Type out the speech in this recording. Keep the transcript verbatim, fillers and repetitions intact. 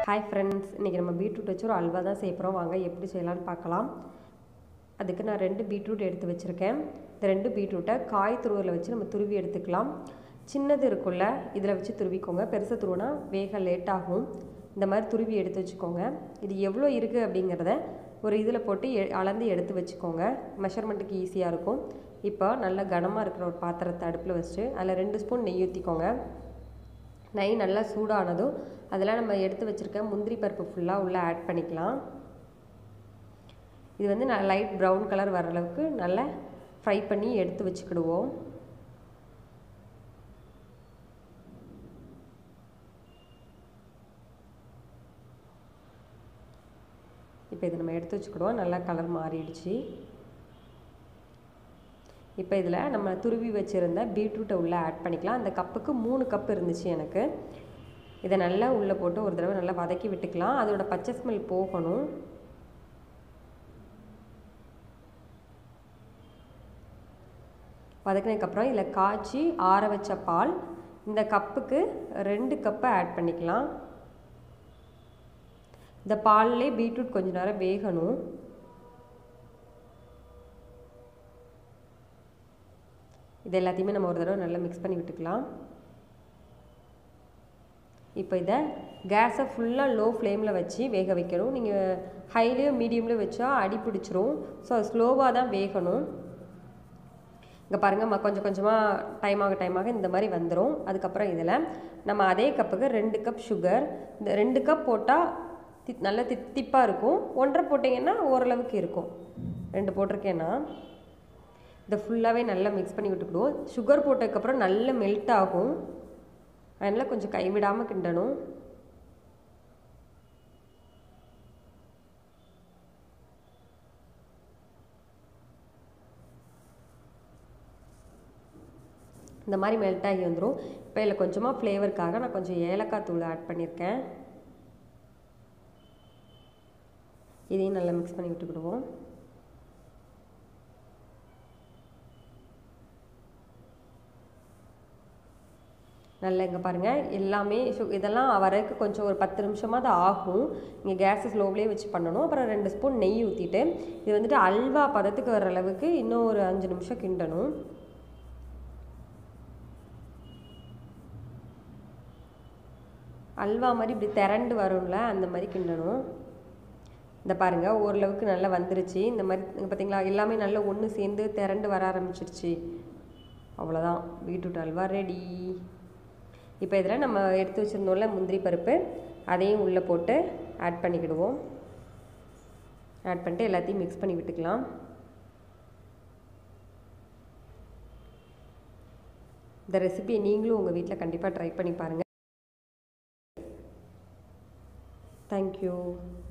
Hi friends, இன்னைக்கு நம்ம beetroot வச்சு ஒரு அல்வா தான் செய்யறோம். வாங்க எப்படி செய்யலாம்னு பார்க்கலாம். அதுக்கு நான் ரெண்டு பீட்ரூட் எடுத்து வச்சிருக்கேன். இந்த ரெண்டு பீட்ரூட்டை காய் துருவல வச்சு நம்ம துருவி எடுத்துக்கலாம். சின்னது இருக்குல்ல இதில் வச்சு துருவிக்கோங்க. பெருசு துருவினா வேக லேட் ஆகும். இந்த மாதிரி துருவி எடுத்து வச்சுக்கோங்க. இது எவ்வளோ இருக்குது அப்படிங்கிறத ஒரு இதில் போட்டு அளந்து எடுத்து வச்சுக்கோங்க. மெஷர்மெண்ட்டுக்கு ஈஸியாக இருக்கும். இப்போ நல்ல கனமாக இருக்கிற ஒரு பாத்திரத்தை அடுப்பில் வச்சுட்டு அதில் ரெண்டு ஸ்பூன் நெய் ஊற்றிக்கோங்க. நெய் நல்லா சூடானதும் அதெல்லாம் நம்ம எடுத்து வச்சுருக்க முந்திரி பருப்பு ஃபுல்லாக உள்ளே ஆட் பண்ணிக்கலாம். இது வந்து நான் லைட் ப்ரௌன் கலர் வர அளவுக்கு நல்லா ஃப்ரை பண்ணி எடுத்து வச்சுக்கிடுவோம். இப்போ இதை நம்ம எடுத்து வச்சுக்கிடுவோம். நல்லா கலர் மாறிடுச்சு. இப்போ இதில் நம்ம துருவி வச்சுருந்த பீட்ரூட்டை உள்ளே ஆட் பண்ணிக்கலாம். அந்த கப்புக்கு மூணு கப் இருந்துச்சு எனக்கு. இதை நல்லா உள்ளே போட்டு ஒரு தடவை நல்லா வதக்கி விட்டுக்கலாம். அதோட பச்சை ஸ்மெல் போகணும். வதக்கினதுக்கப்புறம் இதில் காய்ச்சி ஆற வச்ச பால் இந்த கப்புக்கு ரெண்டு கப்பை ஆட் பண்ணிக்கலாம். இந்த பால்லே பீட்ரூட் கொஞ்ச நேரம் வேகணும். இது எல்லாத்தையுமே நம்ம ஒரு தடவை நல்லா மிக்ஸ் பண்ணி விட்டுக்கலாம். இப்போ இதை கேஸை ஃபுல்லாக லோ ஃப்ளேமில் வச்சு வேக வைக்கணும். நீங்கள் ஹைலேயோ மீடியம்லேயோ வச்சா அடி பிடிச்சிரும். ஸோ அது ஸ்லோவாக தான் வேகணும். இங்கே பாருங்கள், கொஞ்சம் கொஞ்சமாக டைம் ஆக டைம் ஆக இந்த மாதிரி வந்துடும். அதுக்கப்புறம் இதில் நம்ம அதே கப்புக்கு ரெண்டு கப் சுகர், இந்த ரெண்டு கப் போட்டால் தி நல்லா தித்திப்பாக இருக்கும். ஒன்றரை போட்டிங்கன்னா ஓரளவுக்கு இருக்கும். ரெண்டு போட்டிருக்கேன்னா இதை ஃபுல்லாகவே நல்லா மிக்ஸ் பண்ணி விட்டுக்கிடுவோம். சுகர் போட்டதுக்கப்புறம் நல்லா மெல்ட் ஆகும். அதனால் கொஞ்சம் கைவிடாமல் கிண்டணும். இந்த மாதிரி மெல்ட் ஆகி வந்துடும். இப்போ இதில் கொஞ்சமாக ஃப்ளேவருக்காக நான் கொஞ்சம் ஏலக்காய் தூள் ஆட் பண்ணியிருக்கேன். இதையும் நல்லா மிக்ஸ் பண்ணி விட்டுக்கிடுவோம். நல்லா இங்கே பாருங்கள், எல்லாமே இதெல்லாம் வரதுக்கு கொஞ்சம் ஒரு பத்து நிமிஷமாக தான் ஆகும். நீங்கள் கேஸை ஸ்லோவிலே வச்சு பண்ணணும். அப்புறம் ரெண்டு ஸ்பூன் நெய் ஊற்றிட்டு இது வந்துட்டு அல்வா பதத்துக்கு வர அளவுக்கு இன்னும் ஒரு அஞ்சு நிமிஷம் கிண்டணும். அல்வா மாதிரி இப்படி திரண்டு வரும்ல, அந்த மாதிரி கிண்டணும். இந்த பாருங்கள், ஓரளவுக்கு நல்லா வந்துருச்சு. இந்த மாதிரி பார்த்தீங்களா, எல்லாமே நல்லா ஒன்று சேர்ந்து திரண்டு வர ஆரம்பிச்சிருச்சு. அவ்வளோதான், பீட்ரூட் அல்வா ரெடி. இப்போ இதில் நம்ம எடுத்து வச்சுருந்தோம்ல முந்திரி பருப்பு, அதையும் உள்ளே போட்டு ஆட் பண்ணிக்கிடுவோம். ஆட் பண்ணிட்டு எல்லாத்தையும் மிக்ஸ் பண்ணி விட்டுக்கலாம். இந்த ரெசிபியை நீங்களும் உங்கள் வீட்டில் கண்டிப்பாக ட்ரை பண்ணி பாருங்கள். தேங்க்யூ.